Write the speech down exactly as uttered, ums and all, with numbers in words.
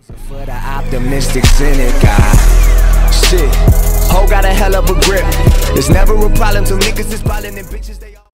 For the optimistic cynic, ah, shit, ho got a hell of a grip. It's never a problem till niggas is ballin' and bitches they